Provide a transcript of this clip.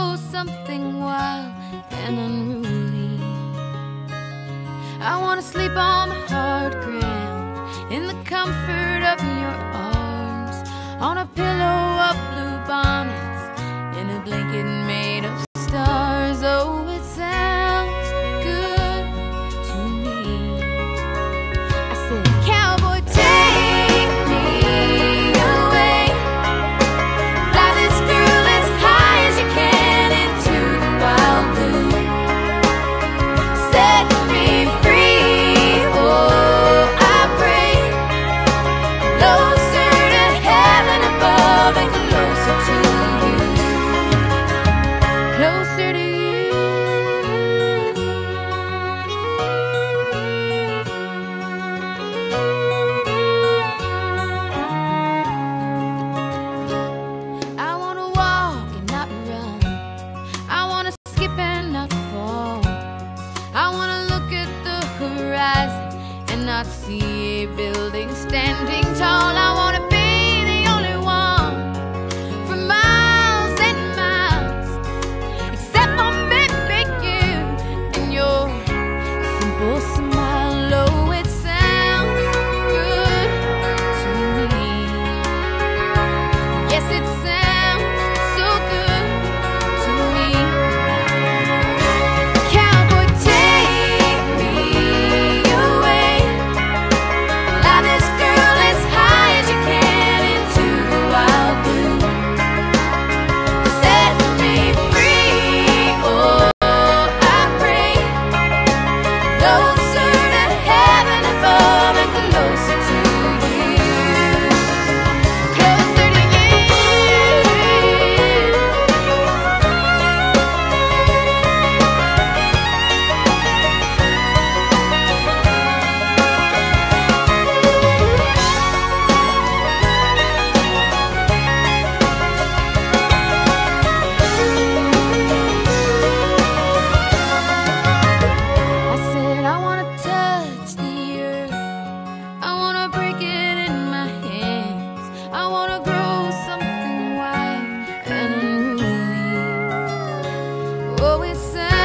grow something wild and unruly. I wanna sleep on the hard ground in the comfort of your arms, on a pillow of blue bonnets, in a blanket made of stars. Oh, it sounds good to me. I said, cowboy, take me away, fly this girl as high as you can into the wild blue, set me free. Oh, I pray, closer to heaven above and closer to you, closer to you. I wanna walk and not run, I wanna skip and not fall, I wanna look at the horizon and not see a building standing tall. I wanna be the only one for miles and miles, except for maybe you and your simple smile. Oh, it sounds good to me. Yes, it sounds so good to me. Cowboy, take me away, fly this girl as high as you can into the wild blue, set me free. Oh, I pray, closer to heaven above and closer to you, closer to you. I said, I wanna touch the earth, I wanna break it in my hands, I wanna grow something wild and unruly. Oh, it sounds